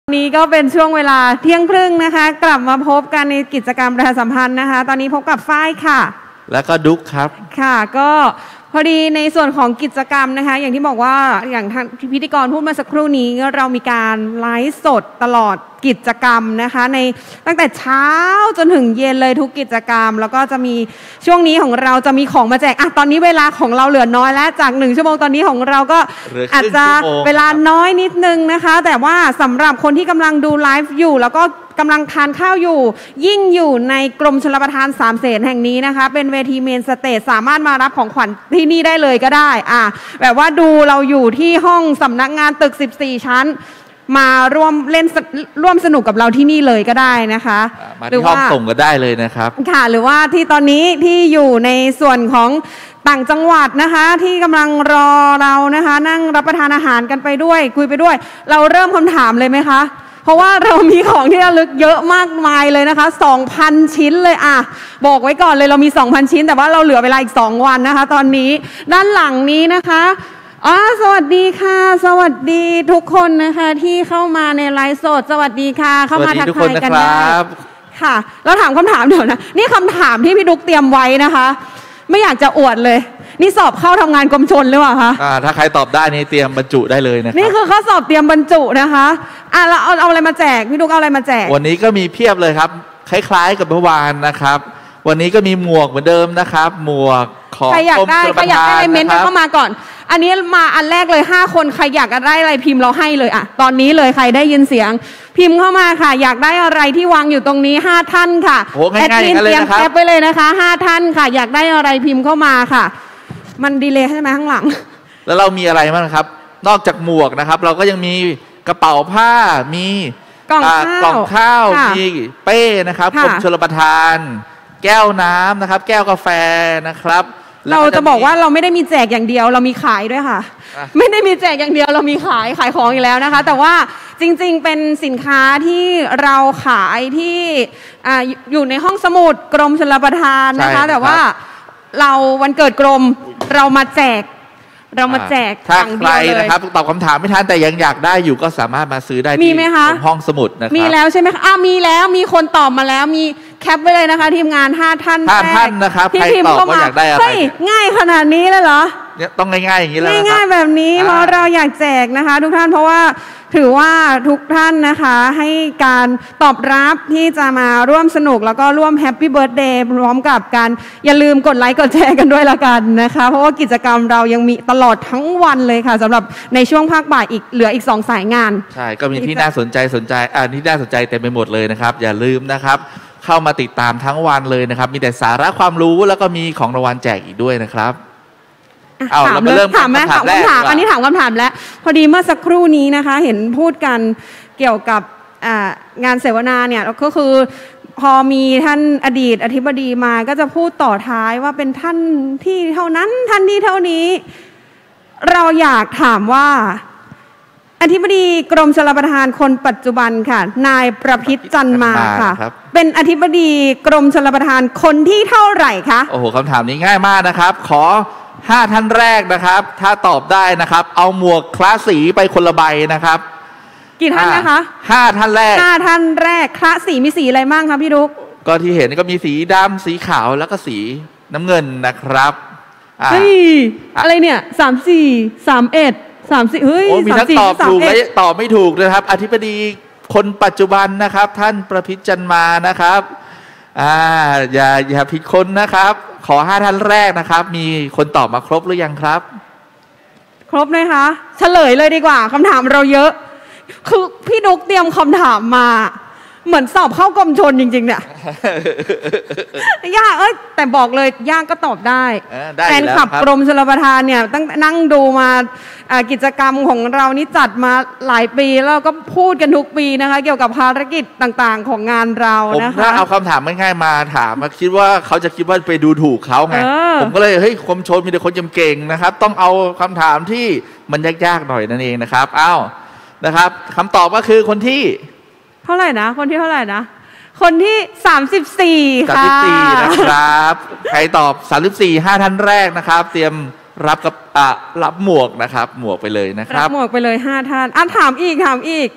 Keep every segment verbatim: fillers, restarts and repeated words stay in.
นี้ก็เป็นช่วงเวลาเที่ยงครึ่งนะคะกลับมาพบกันในกิจกรรมประชาสัมพันธ์นะคะตอนนี้พบกับฝ้ายค่ะแล้วก็ดุ๊กครับค่ะก็พอดีในส่วนของกิจกรรมนะคะอย่างที่บอกว่าอย่างทางพิธีกรพูดมาสักครู่นี้เรามีการไลฟ์สดตลอดกิจกรรมนะคะในตั้งแต่เช้าจนถึงเย็นเลยทุกกิจกรรมแล้วก็จะมีช่วงนี้ของเราจะมีของมาแจกอ่ะตอนนี้เวลาของเราเหลือน้อยแล้วจากหนึ่งชั่วโมงตอนนี้ของเราก็อาจจะเวลาน้อยนิดนึงนะคะแต่ว่าสำหรับคนที่กำลังดูไลฟ์อยู่แล้วก็กำลังทานข้าวอยู่ยิ่งอยู่ในกรมชลประทานสามเสนแห่งนี้นะคะเป็นเวทีเมนสเตจสามารถมารับของขวัญที่นี่ได้เลยก็ได้อ่ะแบบว่าดูเราอยู่ที่ห้องสำนักงานตึกสิบสี่ชั้นมาร่วมเล่นร่วมสนุกกับเราที่นี่เลยก็ได้นะคะมาที่ห้องส่งก็ได้เลยนะครับค่ะหรือว่าที่ตอนนี้ที่อยู่ในส่วนของต่างจังหวัดนะคะที่กำลังรอเรานะคะนั่งรับประทานอาหารกันไปด้วยคุยไปด้วยเราเริ่มคำถามเลยไหมคะเพราะว่าเรามีของที่ระลึกเยอะมากมายเลยนะคะ สองพัน ชิ้นเลยอ่ะบอกไว้ก่อนเลยเรามี สองพัน ชิ้นแต่ว่าเราเหลือเวลาอีกสองวันนะคะตอนนี้ด้านหลังนี้นะคะอ๋อสวัสดีค่ะสวัสดีทุกคนนะคะที่เข้ามาในไลฟ์สดสวัสดีค่ะเข้ามาทักทายกันได้ค่ะแล้วถามคำถามเดี๋ยวนะนี่คำถามที่พี่ดุ๊กเตรียมไว้นะคะไม่อยากจะอวดเลยนี่สอบเข้าทำงานกรมชลหรือเปล่าคะอ่าถ้าใครตอบได้นี่เตรียมบรรจุได้เลยนะครับนี่คือข้อสอบเตรียมบรรจุนะคะอ่ะเราเอาเอาอะไรมาแจกพี่ดุ๊กเอาอะไรมาแจกวันนี้ก็มีเพียบเลยครับคล้ายๆกับเมื่อวานนะครับวันนี้ก็มีหมวกเหมือนเดิมนะครับหมวกของใครอยากได้ใครอยากได้เมนต์เข้ามาก่อนอันนี้มาอันแรกเลยห้าคนใครอยากได้อะไรพิมพ์เราให้เลยอ่ะตอนนี้เลยใครได้ยินเสียงพิมพ์เข้ามาค่ะอยากได้อะไรที่วางอยู่ตรงนี้ห้าท่านค่ะแอดมินเตรียมแคปไว้เลยนะคะห้าท่านค่ะอยากได้อะไรพิมพ์เข้ามาค่ะมันดีเลยใช่ไหมข้างหลังแล้วเรามีอะไรบ้างครับนอกจากหมวกนะครับเราก็ยังมีกระเป๋าผ้ามีกล่องข้าวกล่องข้าวมีเป้นะครับกรมชลประทานแก้วน้ำนะครับแก้วกาแฟนะครับเราจะบอกว่าเราไม่ได้มีแจกอย่างเดียวเรามีขายด้วยค่ะไม่ได้มีแจกอย่างเดียวเรามีขายขายของอีกแล้วนะคะแต่ว่าจริงๆเป็นสินค้าที่เราขายที่อ่าอยู่ในห้องสมุดกรมชลประทานนะคะแต่ว่าเราวันเกิดกรมเรามาแจกเรามาแจกถ้าใครนะครับตอบคำถามไม่ทันแต่ยังอยากได้อยู่ก็สามารถมาซื้อได้ที่ห้องสมุดนะครับมีแล้วใช่ไหมคะอ่ามีแล้วมีคนตอบมาแล้วมีแคปไว้เลยนะคะทีมงานห้าท่านห้าท่านนะครับใครตอบว่าอยากได้อะไรง่ายขนาดนี้เลยเหรอเนี่ยต้องง่ายๆอย่างนี้เลยง่ายๆแบบนี้เพราะเราอยากแจกนะคะทุกท่านเพราะว่าถือว่าทุกท่านนะคะให้การตอบรับที่จะมาร่วมสนุกแล้วก็ร่วมแฮปปี้เบิร์ธเดย์พร้อมกับการอย่าลืมกดไลค์กดแชร์กันด้วยละกันนะคะเพราะว่ากิจกรรมเรายังมีตลอดทั้งวันเลยค่ะสำหรับในช่วงภาคบ่ายอีกเหลืออีกสองสายงานใช่ก็มีที่น่าสนใจสนใจอ่าที่น่าสนใจเต็มไปหมดเลยนะครับอย่าลืมนะครับเข้ามาติดตามทั้งวันเลยนะครับมีแต่สาระความรู้แล้วก็มีของรางวัลแจกอีกด้วยนะครับเอาเรามาเริ่มถามไหมถามคำถามอันนี้ถามคำถามแล้วพอดีเมื่อสักครู่นี้นะคะเห็นพูดกันเกี่ยวกับงานเสวนาเนี่ยก็คือพอมีท่านอดีตอธิบดีมาก็จะพูดต่อท้ายว่าเป็นท่านที่เท่านั้นท่านที่เท่านี้เราอยากถามว่าอธิบดีกรมชลประทานคนปัจจุบันค่ะนายประพิษจันมาค่ะเป็นอธิบดีกรมชลประทานคนที่เท่าไหร่คะโอ้โหคำถามนี้ง่ายมากนะครับขอห้าท่านแรกนะครับถ้าตอบได้นะครับเอาหมวกคลาสสีไปคนละใบนะครับกี่ท่านนะคะห้าท่านแรกห้าท่านแรกคลาสสีมีสีอะไรบ้างคะพี่ดุ๊กก็ที่เห็นก็มีสีดำสีขาวแล้วก็สีน้ำเงินนะครับเฮ้ยอะไรเนี่ยสามสี่สามเอ็ดสามสี่เฮ้ยมีทั้งตอบถูกและตอบไม่ถูกนะครับอธิบดีคนปัจจุบันนะครับท่านประพิษจันมานะครับอ่าอย่าอย่าผิดคนนะครับขอห้าท่านแรกนะครับมีคนตอบมาครบหรือยังครับครบเลยคะเฉลยเลยดีกว่าคำถามเราเยอะคือพี่ดุ๊กเตรียมคำถามมาเหมือนสอบเข้ากรมชลจริงๆเนี่ยยากเอ้ยแต่บอกเลยยากก็ตอบได้แฟนคลับกรมชลประทานเนี่ยตั้งนั่งดูมากิจกรรมของเรานี่จัดมาหลายปีแล้วก็พูดกันทุกปีนะคะเกี่ยวกับภารกิจต่างๆของงานเรานะคะผมถ้าเอาคำถามง่ายๆมาถามมาคิดว่าเขาจะคิดว่าไปดูถูกเขาไงผมก็เลยเฮ้ยกรมชลมีแต่คนเก่งๆนะครับต้องเอาคำถามที่มันยากๆหน่อยนั่นเองนะครับอ้าวนะครับคำตอบก็คือคนที่เท่าไหร่นะคนที่เท่าไหร่นะคนที่สามสิบสี่ค่ะสามสิบสี่นะครับใครตอบสามสิบสี่ห้าท่านแรกนะครับเตรียมรับกับอ่ะรับหมวกนะครับหมวกไปเลยนะครับรับหมวกไปเลยห้าท่านอ่ะถามอีกถามอีก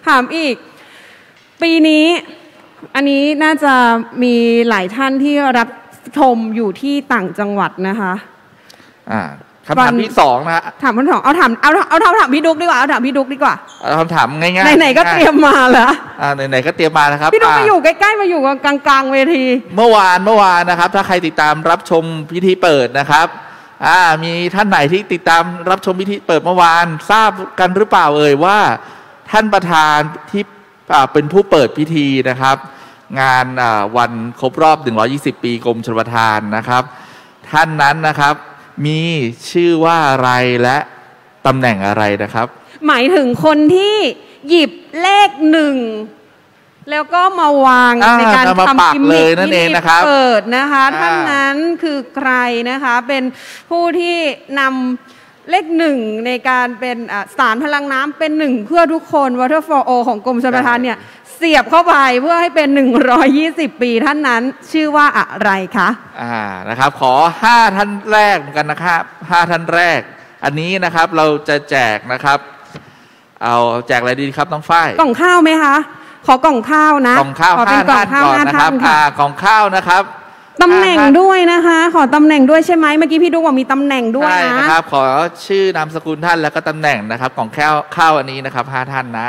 ถามอีกปีนี้อันนี้น่าจะมีหลายท่านที่รับชมอยู่ที่ต่างจังหวัดนะคะอ่าคำถามที่สองนะถามคำถามเอาถามเอาเอาถามพี่ดุ๊กดีกว่าเอาถามพี่ดุ๊กดีกว่าเอาคำถามง่ายๆไหนๆก็เตรียมมาแล้วอ่าไหนๆก็เตรียมมานะครับพี่ดุ๊กมาอยู่ใกล้ๆมาอยู่กลางๆเวทีเมื่อวานเมื่อวานนะครับถ้าใครติดตามรับชมพิธีเปิดนะครับอ่ามีท่านไหนที่ติดตามรับชมพิธีเปิดเมื่อวานทราบกันหรือเปล่าเอ่ยว่าท่านประธานที่เป็นผู้เปิดพิธีนะครับงานวันครบรอบหนึ่งร้อยยี่สิบปีกรมชลประทานนะครับท่านนั้นนะครับมีชื่อว่าอะไรและตำแหน่งอะไรนะครับหมายถึงคนที่หยิบเลขหนึ่งแล้วก็มาวางในการทำกิมมิคที่เปิดนะคะท่านนั้นคือใครนะคะเป็นผู้ที่นำเลขหนึ่งในการเป็นสารพลังน้ำเป็นหนึ่งเพื่อทุกคน Water for All ของกรมชลประทานเนี่ยเสียบเข้าไปเพื่อให้เป็นหนึ่งร้อยยี่สิบปีท่านนั้นชื่อว่าอะไรคะอ่านะครับขอห้าท่านแรกกันนะครับห้าท่านแรกอันนี้นะครับเราจะแจกนะครับเอาแจกอะไรดีครับน้องฝ้ายกล่องข้าวไหมคะขอกล่องข้าวนะกล่องข้าวห้าท่านก่อนนะครับอ่ากล่องข้าวนะครับตำแหน่งด้วยนะคะขอตำแหน่งด้วยใช่ไหมเมื่อกี้พี่ดุ๊กบอกมีตำแหน่งด้วยนะใช่นะครับขอชื่อนามสกุลท่านแล้วก็ตำแหน่งนะครับของข้าวข้าวอันนี้นะครับห้าท่านนะ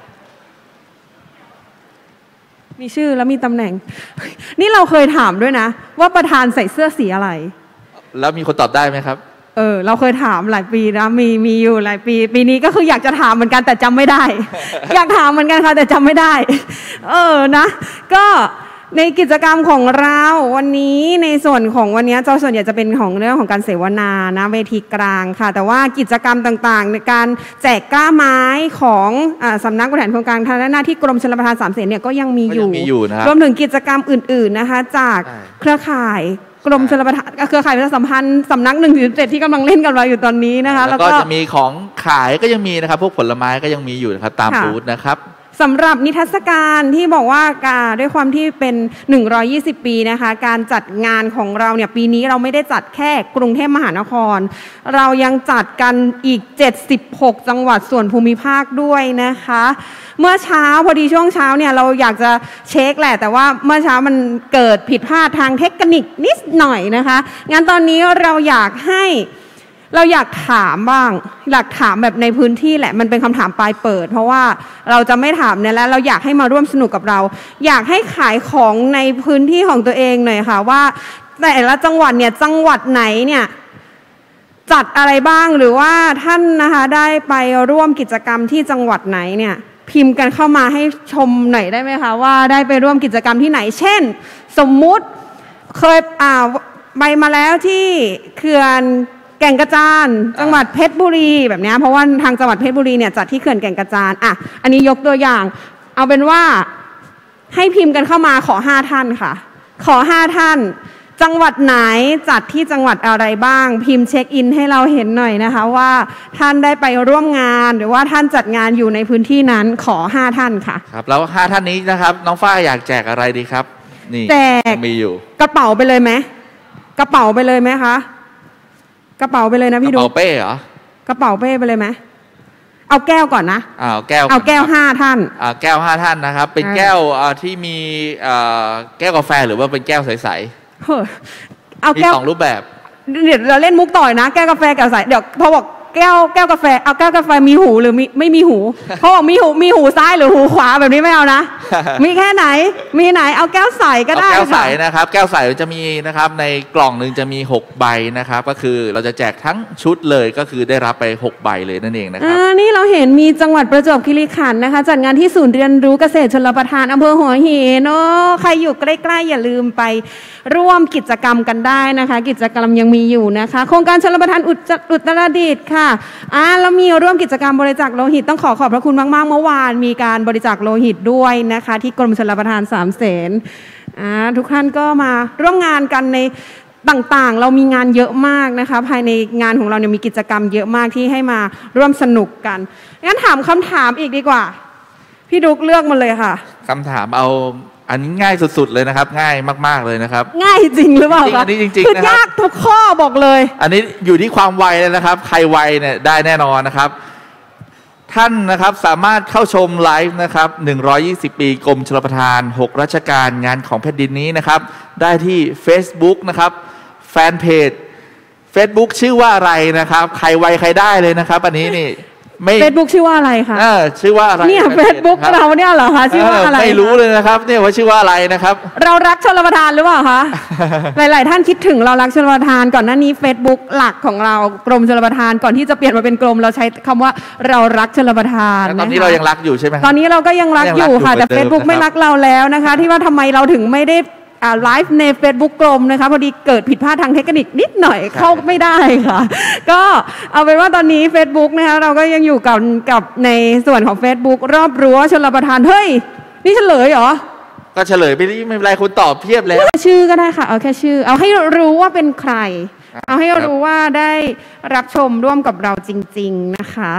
มีชื่อแล้วมีตำแหน่งนี่เราเคยถามด้วยนะว่าประธานใส่เสื้อสีอะไรแล้วมีคนตอบได้ไหมครับเออเราเคยถามหลายปีนะมีมีอยู่หลายปีปีนี้ก็คืออยากจะถามเหมือนกันแต่จำไม่ได้ อยากถามเหมือนกันค่ะแต่จำไม่ได้เออนะก็ในกิจกรรมของเราวันนี้ในส่วนของวันนี้เจ้าส่วนใหญ่จะเป็นของเรื่องของการเสวนานะเวทีกลางค่ะแต่ว่ากิจกรรมต่างๆในการแจกกล้าไม้ของสำนักบริหารโครงการทางหน้าที่กรมชลประทานสามเสนเนี่ยก็ยังมีอยู่รวมถึงกิจกรรมอื่นๆนะคะจากเครือข่ายกรมชลประทานเครือข่ายประชาสัมพันธ์สำนักหนึ่งถึงเจ็ดที่กำลังเล่นกันเราอยู่ตอนนี้นะคะแล้วก็จะมีของขายก็ยังมีนะครับพวกผลไม้ก็ยังมีอยู่นะครับตามบูธนะครับสำหรับนิทรรศการที่บอกว่าด้วยความที่เป็นหนึ่งร้อยยี่สิบปีนะคะการจัดงานของเราเนี่ยปีนี้เราไม่ได้จัดแค่กรุงเทพมหานครเรายังจัดกันอีกเจ็ดสิบหกจังหวัดส่วนภูมิภาคด้วยนะคะเมื่อเช้าพอดีช่วงเช้าเนี่ยเราอยากจะเช็คแหละแต่ว่าเมื่อเช้ามันเกิดผิดพลาดทางเทคนิคนิดหน่อยนะคะงั้นตอนนี้เราอยากให้เราอยากถามบ้างอยากถามแบบในพื้นที่แหละมันเป็นคำถามปลายเปิดเพราะว่าเราจะไม่ถามเนี่ยแล้วเราอยากให้มาร่วมสนุกกับเราอยากให้ขายของในพื้นที่ของตัวเองหน่อยค่ะว่าแต่ละจังหวัดเนี่ยจังหวัดไหนเนี่ยจัดอะไรบ้างหรือว่าท่านนะคะได้ไปร่วมกิจกรรมที่จังหวัดไหนเนี่ยพิมพ์กันเข้ามาให้ชมหน่อยได้ไหมคะว่าได้ไปร่วมกิจกรรมที่ไหนเช่นสมมุติเคยอ่าไปมาแล้วที่เขื่อนแก่งกระจานจังหวัดเพชรบุรีแบบนี้เพราะว่าทางจังหวัดเพชรบุรีเนี่ยจัดที่เขื่อนแก่งกระจานอ่ะอันนี้ยกตัวอย่างเอาเป็นว่าให้พิมพ์กันเข้ามาขอห้าท่านค่ะขอห้าท่านจังหวัดไหนจัดที่จังหวัดอะไรบ้างพิมพ์เช็คอินให้เราเห็นหน่อยนะคะว่าท่านได้ไปร่วมงานหรือว่าท่านจัดงานอยู่ในพื้นที่นั้นขอห้าท่านค่ะครับแล้วห้าท่านนี้นะครับน้องฝ้ายอยากแจกอะไรดีครับนี่แจกมีอยู่กระเป๋าไปเลยไหมกระเป๋าไปเลยไหมคะกระเป๋าไปเลยนะพี่ดูกระเป๋าเป้เหรอกระเป๋าเป้ไปเลยไหมเอาแก้วก่อนนะอ่าแก้วเอาแก้วห้าท่านอ่าแก้วห้าท่านนะครับเป็นแก้วที่มีแก้วกาแฟหรือว่าเป็นแก้วใสๆเฮ้อเอาแก้วสองรูปแบบเดี๋ยวเราเล่นมุกต่อยนะแก้วกาแฟแก้วใสเดี๋ยวพอบอกแก้วแก้วกาแฟเอาแก้วกาแฟมีหูหรือมีไม่มีหูเพราะบอกมีหูมีหูซ้ายหรือหูขวาแบบนี้ไม่เอานะมีแค่ไหนมีไหนเอาแก้วใสก็ได้แก้วใสนะครับแก้วใสจะมีนะครับในกล่องหนึ่งจะมีหกใบนะครับก็คือเราจะแจกทั้งชุดเลยก็คือได้รับไปหกใบเลยนั่นเองนะครับอ่านี่เราเห็นมีจังหวัดประจวบคีรีขันธ์นะคะจัดงานที่ศูนย์เรียนรู้เกษตรชลประทานอำเภอหัวหินเนาะใครอยู่ใกล้ๆอย่าลืมไปร่วมกิจกรรมกันได้นะคะกิจกรรมยังมีอยู่นะคะโครงการชลประทานอุตรดิตถ์ค่ะอ่าแล้วมีร่วมกิจกรรมบริจาคโลหิตต้องขอขอบพระคุณมากๆเมื่อวานมีการบริจาคโลหิตด้วยนะคะที่กรมชลประทานสามเสนอ่าทุกท่านก็มาร่วมงานกันในต่างๆเรามีงานเยอะมากนะคะภายในงานของเราเนี่ยมีกิจกรรมเยอะมากที่ให้มาร่วมสนุกกันงั้นถามคำถามอีกดีกว่าพี่ดุ๊กเลือกมาเลยค่ะคำถามเอาอันนี้ง่ายสุดๆเลยนะครับง่ายมากๆเลยนะครับง่ายจริงหรือเปล่าคะอันนี้จริงๆคือยากทุกข้อบอกเลยอันนี้อยู่ที่ความไวเลยนะครับใครไวเนี่ยได้แน่นอนนะครับท่านนะครับสามารถเข้าชมไลฟ์นะครับหนึ่งร้อยยี่สิบปีกรมชลประทานหกราชการงานของแผ่นดินนี้นะครับได้ที่ Facebook นะครับแฟนเพจ Facebook ชื่อว่าอะไรนะครับใครไวใครได้เลยนะครับอันนี้นี่ไม่ Facebook ชื่อว่าอะไรคะเออชื่อว่าอะไรเนี่ย Facebook เราเนี่ยเหรอคะชื่อว่าอะไรไม่รู้เลยนะครับเนี่ยว่าชื่อว่าอะไรนะครับเรารักชลประทานหรือเปล่าคะ หลายๆท่านคิดถึงเรารักชลประทานก่อนหน้านี้ Facebook หลักของเรากรมชลประทานก่อนที่จะเปลี่ยนมาเป็นกรมเราใช้คำว่าเรารักชลประทานตอนนี้เรายังรักอยู่ใช่ไหมตอนนี้เราก็ยังรักอยู่ค่ะแต่ Facebook ไม่รักเราแล้วนะคะที่ว่าทำไมเราถึงไม่ได้ไลฟ์ใน Facebook กรมนะคะพอดีเกิดผิดพลาดทางเทคนิคนิดหน่อยเข้าไม่ได้ค่ะก็เอาเป็นว่าตอนนี้ Facebook นะคะเราก็ยังอยู่กับกับในส่วนของ Facebook รอบรั้วชลประทานเฮ้ยนี่เฉลยเหรอก็เฉลยไปนี่ไม่เป็นไรคุณตอบเพียบแล้วชื่อก็ได้ค่ะเอาแค่ชื่อเอาให้รู้ว่าเป็นใครเอาให้รู้ว่าได้รับชมร่วมกับเราจริงๆนะคะ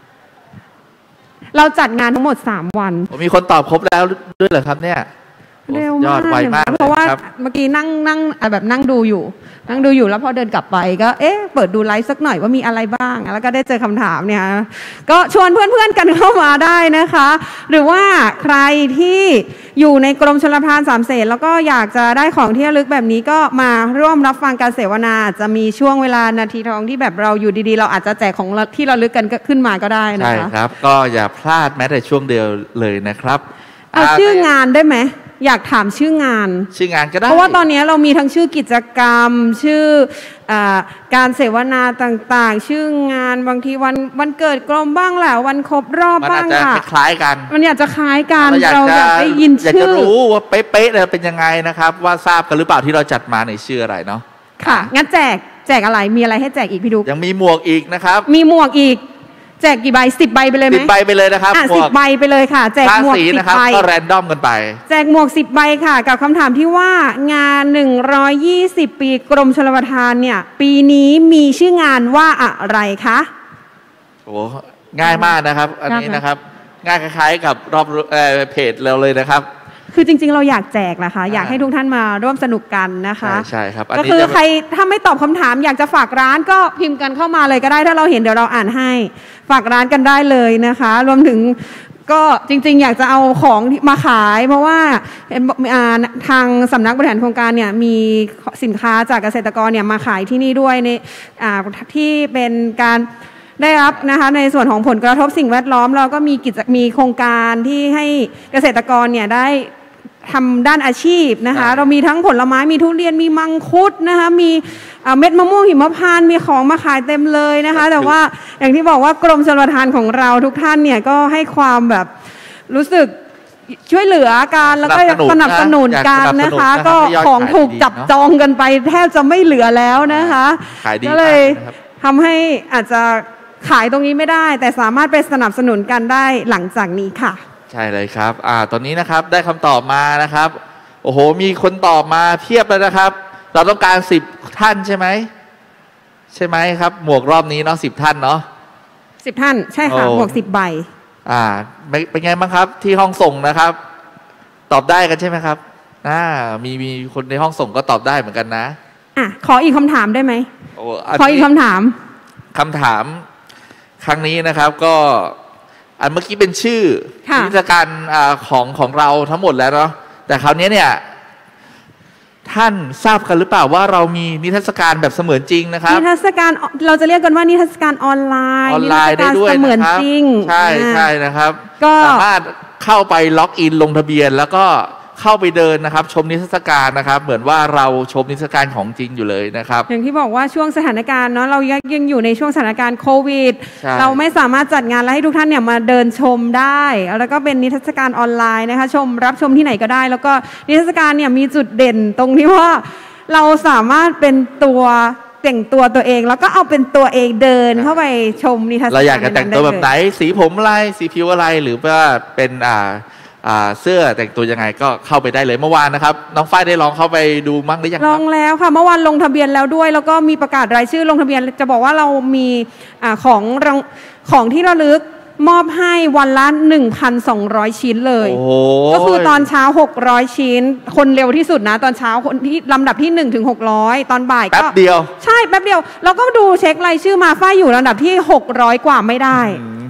เราจัดงานทั้งหมดสามวันมีคนตอบครบแล้วด้วยเหรอครับเนี่ยเร็วมากเพราะว่าเมื่อกี้นั่งนั่งแบบนั่งดูอยู่นั่งดูอยู่แล้วพอเดินกลับไปก็เอ๊ะเปิดดูไลฟ์สักหน่อยว่ามีอะไรบ้างแล้วก็ได้เจอคำถามเนี่ยก็ชวนเพื่อนๆกันเข้ามาได้นะคะหรือว่าใครที่อยู่ในกรมชลประทานสามเสนแล้วก็อยากจะได้ของที่ระลึกแบบนี้ก็มาร่วมรับฟังการเสวนาจะมีช่วงเวลานาทีทองที่แบบเราอยู่ดีๆเราอาจจะแจกของที่ระลึกกันขึ้นมาก็ได้นะคะใช่ครับก็อย่าพลาดแม้แต่ช่วงเดียวเลยนะครับเอาชื่องานได้ไหมอยากถามชื่องานชื่องานก็ได้เพราะว่าตอนนี้เรามีทั้งชื่อกิจกรรมชื่ออการเสวนาต่างๆชื่องานบางทีวันวันเกิดกรมบ้างแหละวันครบรอบบ้างค่ะมันอาจจะคล้ายกันมันอยากจะคล้ายกันเราอยากได้ยินชื่ออยากจะรู้ว่าเป๊ะๆเลยเป็นยังไงนะครับว่าทราบกันหรือเปล่าที่เราจัดมาในชื่ออะไรเนาะค่ะงั้นแจกแจกอะไรมีอะไรให้แจกอีกพี่ดุ๊กยังมีหมวกอีกนะครับมีหมวกอีกแจกกี่ใบสิบใบไปเลยไหมสิบใบไปเลยนะครับสิบใบไปเลยค่ะแจกหมวกสิบใบก็แรนดอมกันไปแจกหมวกสิบใบค่ะกับคำถามที่ว่างานหนึ่งร้อยยี่สิบปีกรมชลประทานเนี่ยปีนี้มีชื่องานว่าอะไรคะโอ้ง่ายมากนะครับอันนี้นะครับง่ายคล้ายๆกับรอบเพจเราเลยนะครับคือจริงๆเราอยากแจกนะคะอยากให้ทุกท่านมาร่วมสนุกกันนะคะใช่ครับก็คือใครถ้าไม่ตอบคำถามอยากจะฝากร้านก็พิมพ์กันเข้ามาเลยก็ได้ถ้าเราเห็นเดี๋ยวเราอ่านให้ฝากร้านกันได้เลยนะคะรวมถึงก็จริงๆอยากจะเอาของมาขายเพราะว่าทางสำนักบริหารโครงการเนี่ยมีสินค้าจากเกษตรกรเนี่ยมาขายที่นี่ด้วยในที่เป็นการได้รับนะคะในส่วนของผลกระทบสิ่งแวดล้อมเราก็มีกิจมีโครงการที่ให้เกษตรกรเนี่ยได้ทำด้านอาชีพนะคะเรามีทั้งผลไม้มีทุเรียนมีมังคุดนะคะมีเม็ดมะม่วงหิมพานต์มีของมาขายเต็มเลยนะคะแต่ว่าอย่างที่บอกว่ากรมชลประทานของเราทุกท่านเนี่ยก็ให้ความแบบรู้สึกช่วยเหลือกันแล้วก็สนับสนุนกันนะคะก็ของถูกจับจองกันไปแทบจะไม่เหลือแล้วนะคะก็เลยทำให้อาจจะขายตรงนี้ไม่ได้แต่สามารถไปสนับสนุนกันได้หลังจากนี้ค่ะใช่เลยครับอ่าตอนนี้นะครับได้คำตอบมานะครับโอ้โหมีคนตอบมาเพียบเลยนะครับเราต้องการสิบท่านใช่ไหมใช่ไหมครับหมวกรอบนี้เนาะสิบท่านเนาะสิบท่านใช่ค่ะหมวกสิบใบอ่าเป็นไงบ้างครับที่ห้องส่งนะครับตอบได้กันใช่ไหมครับอ่ามีมีคนในห้องส่งก็ตอบได้เหมือนกันนะอ่ะขออีกคำถามได้ไหมขออีกคำถามคำถามครั้งนี้นะครับก็อันเมื่อกี้เป็นชื่อนิทรรศการของของเราทั้งหมดแล้วเนาะแต่คราวนี้เนี่ยท่านทราบกันหรือเปล่าว่าเรามีนิทรรศการแบบเสมือนจริงนะครับนิทรรศการเราจะเรียกกันว่านิทรรศการออนไลน์ออนไลน์ได้ด้วยนะครับใช่ใช่นะครับสามารถเข้าไปล็อกอินลงทะเบียนแล้วก็เข้าไปเดินนะครับชมนิทรรศการนะครับเหมือนว่าเราชมนิทรรศการของจริงอยู่เลยนะครับอย่างที่บอกว่าช่วงสถานการณ์เนาะเรายังอยู่ในช่วงสถานการณ์โควิดเราไม่สามารถจัดงานและให้ทุกท่านเนี่ยมาเดินชมได้แล้วก็เป็นนิทรรศการออนไลน์นะคะชมรับชมที่ไหนก็ได้แล้วก็นิทรรศการเนี่ยมีจุดเด่นตรงที่ว่าเราสามารถเป็นตัวแต่งตัวตัวเองแล้วก็เอาเป็นตัวเองเดินเข้าไปชมนิทรรศการเราอยากจะแต่งตัวแบบไหนสีผมอะไรสีผิวอะไรหรือว่าเป็นอ่าเสื้อแต่งตัวยังไงก็เข้าไปได้เลยเมื่อวานนะครับน้องฝ้ายได้ลองเข้าไปดูมั้งหรือยังลองแล้วค่ะเมื่อวานลงทะเบียนแล้วด้วยแล้วก็มีประกาศรายชื่อลงทะเบียนจะบอกว่าเรามีของของที่ระลึกมอบให้วันละ หนึ่งพันสองร้อย ชิ้นเลยก็คือตอนเช้าหกร้อยชิ้นคนเร็วที่สุดนะตอนเช้าคนที่ลำดับที่หนึ่งถึงหกร้อยตอนบ่ายก็แป๊บเดียวใช่แป๊บเดียวเราก็ดูเช็ครายชื่อมาฝ้ายอยู่ลำดับที่หกร้อยกว่าไม่ได้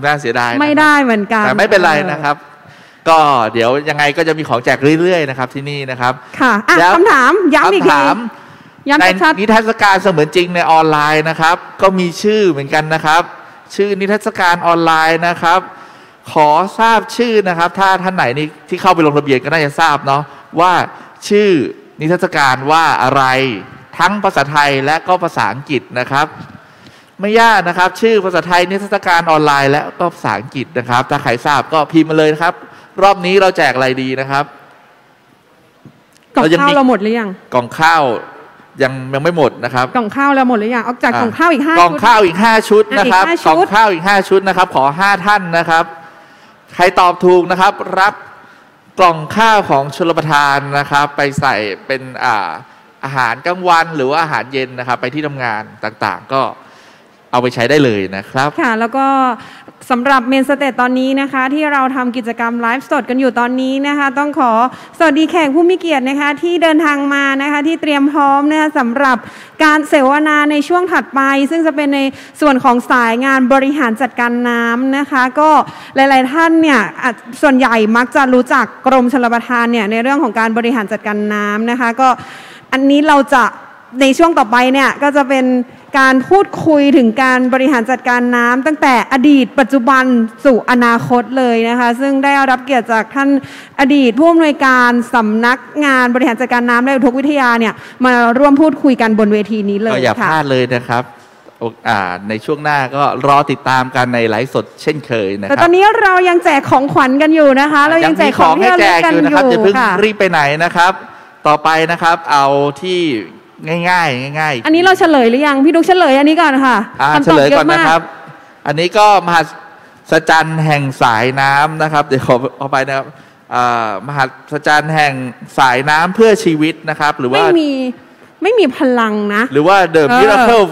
น่าเสียดายไม่ได้เหมือนกันแต่ไม่เป็นไรนะครับก็เดี๋ยวยังไงก็จะมีของแจกเรื่อยๆนะครับที่นี่นะครับค่ะคำถามย้ำอีกทีในนิทรรศการเสมือนจริงในออนไลน์นะครับก็มีชื่อเหมือนกันนะครับชื่อนิทรรศการออนไลน์นะครับขอทราบชื่อนะครับถ้าท่านไหนนี่ที่เข้าไปลงทะเบียนก็น่าจะทราบเนาะว่าชื่อนิทรรศการว่าอะไรทั้งภาษาไทยและก็ภาษาอังกฤษนะครับไม่ยากนะครับชื่อภาษาไทยนิทรรศการออนไลน์และก็ภาษาอังกฤษนะครับถ้าใครทราบก็พิมพ์มาเลยนะครับรอบนี้เราแจกอะไรดีนะครับกล่องข้าวเราหมดหรือยังกล่องข้าวยังยังไม่หมดนะครับกล่องข้าวเราหมดหรือยังออกจากกล่องข้าวอีกห้ากล่องข้าวอีกห้าชุดนะครับกล่องข้าวอีกห้าชุดนะครับขอห้าท่านนะครับใครตอบถูกนะครับรับกล่องข้าวของชลประทานนะครับไปใส่เป็นอ่าอาหารกลางวันหรือว่าอาหารเย็นนะครับไปที่ทำงานต่างๆก็เอาไปใช้ได้เลยนะครับค่ะแล้วก็สำหรับเมนสเตจตอนนี้นะคะที่เราทำกิจกรรมไลฟ์สดกันอยู่ตอนนี้นะคะต้องขอสวัสดีแขกผู้มีเกียรตินะคะที่เดินทางมานะคะที่เตรียมพร้อมนะคะสำหรับการเสวนาในช่วงถัดไปซึ่งจะเป็นในส่วนของสายงานบริหารจัดการน้ำนะคะก็หลายๆท่านเนี่ยส่วนใหญ่มักจะรู้จักกรมชลประทานเนี่ยในเรื่องของการบริหารจัดการน้ำนะคะก็อันนี้เราจะในช่วงต่อไปเนี่ยก็จะเป็นการพูดคุยถึงการบริหารจัดการน้ำตั้งแต่อดีตปัจจุบันสู่อนาคตเลยนะคะซึ่งได้รับเกียรติจากท่านอดีตผู้อำนวยการสำนักงานบริหารจัดการน้ำและอุทกวิทยาเนี่ยมาร่วมพูดคุยกันบนเวทีนี้เลยค่ะก็อย่าพลาดเลยนะครับในช่วงหน้าก็รอติดตามกันในไลฟ์สดเช่นเคยนะครับแต่ตอนนี้เรายังแจกของขวัญกันอยู่นะคะเรายังแจกของให้แจกอยู่นะครับอย่าเพิ่งรีบไปไหนนะครับต่อไปนะครับเอาที่ง่ายๆง่ายๆอันนี้เราเฉลยหรือยังพี่ดุ๊กเฉลยอันนี้ก่อนค่ะเฉลยก่อนนะครับอันนี้ก็มหัศจรรย์แห่งสายน้ำนะครับเดี๋ยวขอเอาไปนะครับมหัศจรรย์แห่งสายน้ำเพื่อชีวิตนะครับหรือว่าไม่มีไม่มีพลังนะหรือว่า The Miracle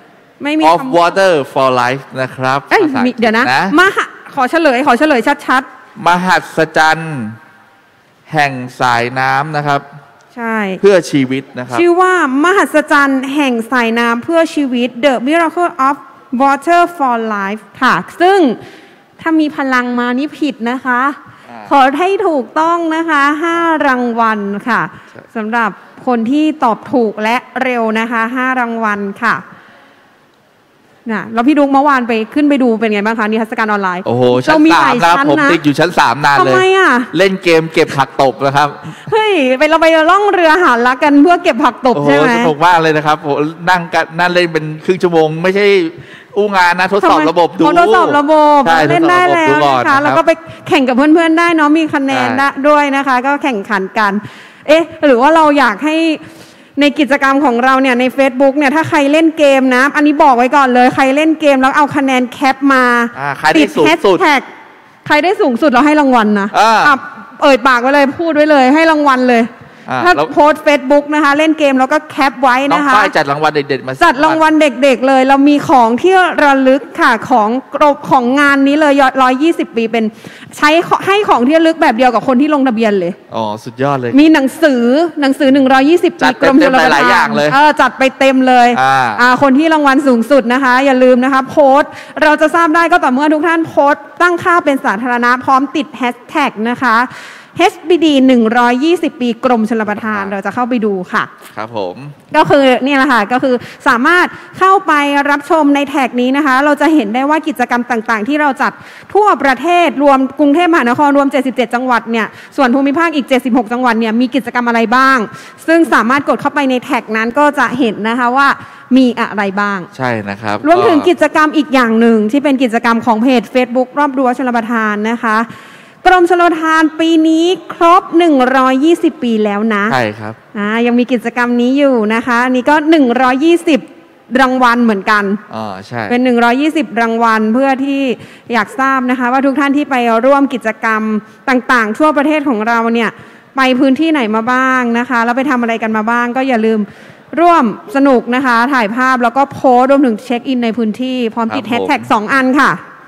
of Water for Life นะครับเดี๋ยวนะมหขอเฉลยขอเฉลยชัดๆมหัศจรรย์แห่งสายน้ำนะครับใช่เพื่อชีวิตนะครับชื่อว่ามหัศจรรย์แห่งสายน้ำเพื่อชีวิต The Miracle of Water for Life ค่ะซึ่งถ้ามีพลังมานี่ผิดนะคะขอให้ถูกต้องนะคะห้ารางวัลค่ะสำหรับคนที่ตอบถูกและเร็วนะคะห้ารางวัลค่ะน่ะแล้วพี่ดุ๊กเมื่อวานไปขึ้นไปดูเป็นไงบ้างคะนิทรรศการออนไลน์โอ้โหชั้นสามครับผมติดอยู่ชั้นสามนานเลยทำไมอ่ะเล่นเกมเก็บผักตบนะครับเฮ้ยไปเราไปล่องเรือหารักกันเพื่อเก็บผักตบใช่ไหมสนุกมากเลยนะครับผมนั่งกันนั่งเล่นเป็นครึ่งชั่วโมงไม่ใช่อู้งานนะทดสอบระบบดูทดสอบระบบเล่นได้แล้วนะคะแล้วก็ไปแข่งกับเพื่อนๆได้เนาะมีคะแนนด้วยนะคะก็แข่งขันกันเอ๊ะหรือว่าเราอยากให้ในกิจกรรมของเราเนี่ยใน Facebook เนี่ยถ้าใครเล่นเกมนะอันนี้บอกไว้ก่อนเลยใครเล่นเกมแล้วเอาคะแนนแคปมาติดแฮชแท็กใครได้สูงสุดเราให้รางวัลนะเอ่ยปากไว้เลยพูดไว้เลยให้รางวัลเลยถ้าโพสเฟซบุ๊กนะคะเล่นเกมแล้วก็แคปไว้นะคะน้องฝ้ายจัดรางวัลเด็กๆมาจัดรางวัลเด็กๆเลยเรามีของที่ระลึกค่ะของกรบของงานนี้เลยร้อยยี่สิบปีเป็นใช้ให้ของที่ระลึกแบบเดียวกับคนที่ลงทะเบียนเลยอ๋อสุดยอดเลยมีหนังสือหนังสือหนึ่งร้อยยี่สิบปีกรมชลประทานเออจัดไปเต็มเลยอ่าคนที่รางวัลสูงสุดนะคะอย่าลืมนะคะโพสเราจะทราบได้ก็ต่อเมื่อทุกท่านโพสตั้งค่าเป็นสาธารณะพร้อมติดแฮชแท็กนะคะเอช บี ดี หนึ่งร้อยยี่สิบปีกรมชลประทานเราจะเข้าไปดูค่ะครับผมก็คือนี่แหละค่ะก็คือสามารถเข้าไปรับชมในแท็กนี้นะคะเราจะเห็นได้ว่ากิจกรรมต่างๆที่เราจัดทั่วประเทศรวมกรุงเทพมหานครรวมเจ็ดสิบเจ็ดจังหวัดเนี่ยส่วนภูมิภาคอีกเจ็ดสิบหกจังหวัดเนี่ยมีกิจกรรมอะไรบ้างซึ่งสามารถกดเข้าไปในแท็กนั้นก็จะเห็นนะคะว่ามีอะไรบ้างใช่นะครับรวมถึงกิจกรรมอีกอย่างหนึ่งที่เป็นกิจกรรมของเพจ Facebook รอบรั้วชลประทานนะคะกรมชลประทานปีนี้ครบหนึ่งร้อยยี่สิบปีแล้วนะใช่ครับอ่ายังมีกิจกรรมนี้อยู่นะคะนี่ก็หนึ่งร้อยยี่สิบรางวัลเหมือนกันอ๋อใช่เป็นหนึ่งร้อยยี่สิบรางวัลเพื่อที่อยากทราบนะคะว่าทุกท่านที่ไปร่วมกิจกรรมต่างๆทั่วประเทศของเราเนี่ยไปพื้นที่ไหนมาบ้างนะคะแล้วไปทำอะไรกันมาบ้างก็อย่าลืมร่วมสนุกนะคะถ่ายภาพแล้วก็โพสต์รวมถึงเช็คอินในพื้นที่พร้อมติดแฮชแท็กสองอันค่ะ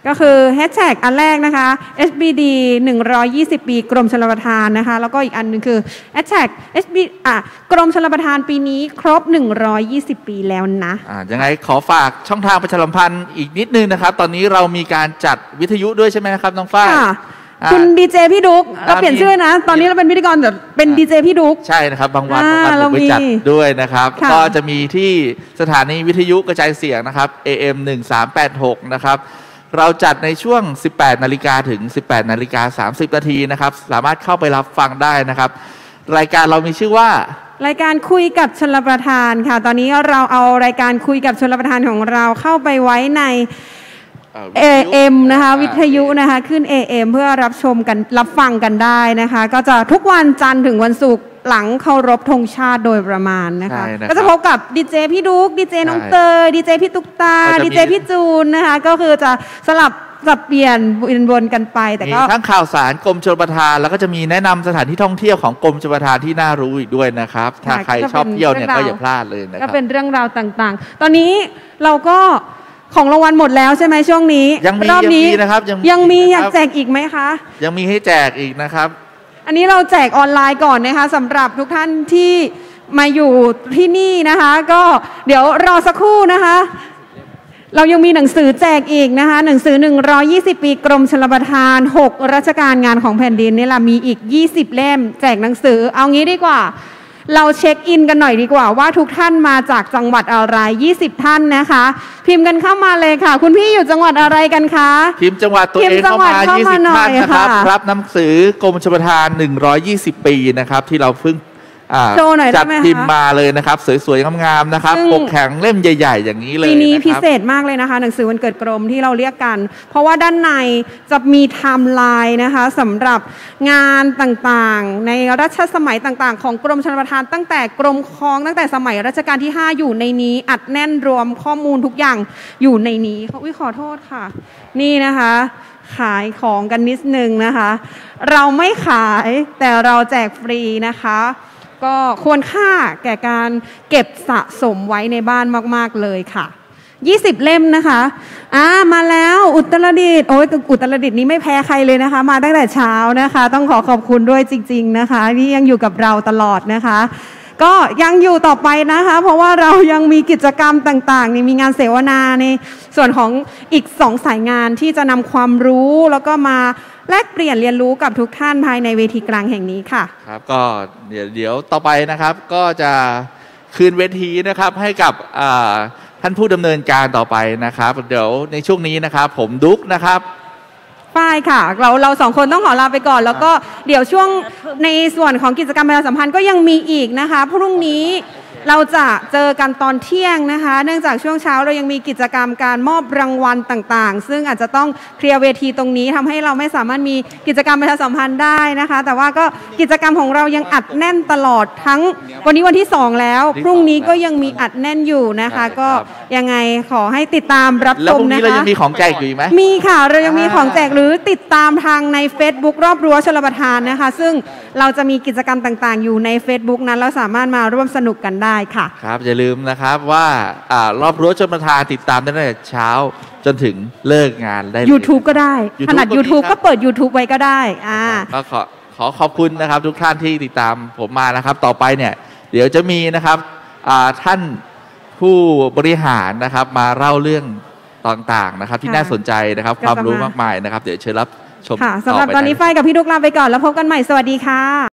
ก็คือแฮชแท็กอันแรกนะคะ เอช บี ดี หนึ่งร้อยยี่สิบ ปีกรมชลประทานนะคะแล้วก็อีกอันหนึงคือแฮชแท็ก เอช บี อ่ะกรมชลประทานปีนี้ครบหนึ่งร้อยยี่สิบปีแล้วนะอ่ายังไงขอฝากช่องทางประชาสัมพันธ์อีกนิดนึงนะครับตอนนี้เรามีการจัดวิทยุด้วยใช่ไหมครับน้องฝ้ายคุณดีเจพี่ดุ๊กเราเปลี่ยนชื่อนะตอนนี้เราเป็นพิธีกรแบบเป็นดีเจพี่ดุ๊กใช่นะครับบางวันบางวันผมไปจัดด้วยนะครับก็จะมีที่สถานีวิทยุกระจายเสียงนะครับ เอ เอ็ม หนึ่งสามแปดหก นะครับเราจัดในช่วง สิบแปดนาฬิกาถึง สิบแปดนาฬิกาสามสิบนาทีนะครับสามารถเข้าไปรับฟังได้นะครับรายการเรามีชื่อว่ารายการคุยกับชลประทานค่ะตอนนี้เราเอารายการคุยกับชลประทานของเราเข้าไปไว้ใน เอ เอ็ม นะคะวิทยุนะคะขึ้น เอ เอ็ม เพื่อรับชมกันรับฟังกันได้นะคะก็จะทุกวันจันทร์ถึงวันศุกร์หลังเคารพธงชาติโดยประมาณนะคะก็จะพบกับดีเจพี่ดุ๊กดีเจน้องเตยดีเจพี่ตุ๊กตาดีเจพี่จูนนะคะก็คือจะสลับสับเปลี่ยนวนๆกันไปแต่ก็ทั้งข่าวสารกรมชลประทานแล้วก็จะมีแนะนำสถานที่ท่องเที่ยวของกรมชลประทานที่น่ารู้อีกด้วยนะครับถ้าใครชอบเที่ยวเนี่ยก็อย่าพลาดเลยนะครับก็เป็นเรื่องราวต่างๆตอนนี้เราก็ของรางวัลหมดแล้วใช่ไหมช่วงนี้ยังมีรอบนี้นะครับยังมีอยากแจกอีกไหมคะยังมีให้แจกอีกนะครับอันนี้เราแจกออนไลน์ก่อนนะคะสำหรับทุกท่านที่มาอยู่ที่นี่นะคะก็เดี๋ยวรอสักครู่นะคะเรายังมีหนังสือแจกอีกนะคะหนังสือหนึ่งร้อยยี่สิบปีกรมชลประทานหกราชการงานของแผ่นดินนี่แหละมีอีกยี่สิบเล่มแจกหนังสือเอางี้ดีกว่าเราเช็คอินกันหน่อยดีกว่าว่าทุกท่านมาจากจังหวัดอะไรยี่สิบท่านนะคะพิมพ์กันเข้ามาเลยค่ะคุณพี่อยู่จังหวัดอะไรกันคะพิมพ์จังหวัดตัวเองเข้ามายี่สิบท่านนะครับรับหนังสือกรมชลประทานหนึ่งร้อยยี่สิบปีนะครับที่เราเพิ่งจัดพิมพ์มาเลยนะครับสวยๆงามๆนะครับปกแข็งเล่มใหญ่ๆอย่างนี้เลยปีนี้พิเศษมากเลยนะคะหนังสือวันเกิดกรมที่เราเรียกกันเพราะว่าด้านในจะมีไทม์ไลน์นะคะสำหรับงานต่างๆในรัชสมัยต่างๆของกรมชลประทานตั้งแต่กรมครองตั้งแต่สมัยรัชกาลที่ห้าอยู่ในนี้อัดแน่นรวมข้อมูลทุกอย่างอยู่ในนี้อุ๊ยขอโทษค่ะนี่นะคะขายของกันนิดนึงนะคะเราไม่ขายแต่เราแจกฟรีนะคะก็ควรค่าแก่การเก็บสะสมไว้ในบ้านมากๆเลยค่ะยี่สิบเล่มนะคะอ่ามาแล้วอุตรดิตถ์โอ้ยอุตรดิตถ์นี้ไม่แพ้ใครเลยนะคะมาตั้งแต่เช้านะคะต้องขอขอบคุณด้วยจริงๆนะคะที่ยังอยู่กับเราตลอดนะคะก็ยังอยู่ต่อไปนะคะเพราะว่าเรายังมีกิจกรรมต่างๆนี่มีงานเสวนาในส่วนของอีกสองสายงานที่จะนำความรู้แล้วก็มาแลกเปลี่ยนเรียนรู้กับทุกท่านภายในเวทีกลางแห่งนี้ค่ะครับก็เดี๋ยวเดี๋ยวต่อไปนะครับก็จะคืนเวทีนะครับให้กับท่านผู้ดำเนินการต่อไปนะครับเดี๋ยวในช่วงนี้นะครับผมดุ๊กนะครับฝ้ายค่ะเราเราสองคนต้องขอลาไปก่อนแล้วก็เดี๋ยวช่วงในส่วนของกิจกรรมประชาสัมพันธ์ก็ยังมีอีกนะคะพรุ่งนี้เราจะเจอกันตอนเที่ยงนะคะเนื่องจากช่วงเช้าเรายังมีกิจกรรมการมอบรางวัลต่างๆซึ่งอาจจะต้องเคลียร์เวทีตรงนี้ทำให้เราไม่สามารถมีกิจกรรมประชาสัมพันธ์ได้นะคะแต่ว่าก็กิจกรรมของเรายังอัดแน่นตลอดทั้งวันนี้วันที่สองแล้วพรุ่งนี้ก็ยังมีอัดแน่นอยู่นะคะก็ยังไงขอให้ติดตามรับชมนะคะแล้วพรุ่งนี้เรายังมีของแจกอยู่ไหมมีค่ะเรายังมีของแจกหรือติดตามทางใน Facebook รอบรั้วชลประทานนะคะซึ่งเราจะมีกิจกรรมต่างๆอยู่ใน Facebook นั้นเราสามารถมาร่วมสนุกกันได้ค่ะครับอย่าลืมนะครับว่าอ่ารอบรั้วชลประทานติดตามได้ตั้งแต่เช้าจนถึงเลิกงานได้ YouTube ก็ได้ถนัด YouTube ก็เปิด YouTube ไว้ก็ได้อ่าก็ขอขอขอบคุณนะครับทุกท่านที่ติดตามผมมานะครับต่อไปเนี่ยเดี๋ยวจะมีนะครับอ่าท่านผู้บริหารนะครับมาเล่าเรื่องต่างๆนะครับที่น่าสนใจนะครับความรู้มากมายนะครับเดี๋ยวเชิญรับชมค่ะสำหรับตอนนี้ฝ้ายกับพี่ดุ๊กลาไปก่อนแล้วพบกันใหม่สวัสดีค่ะ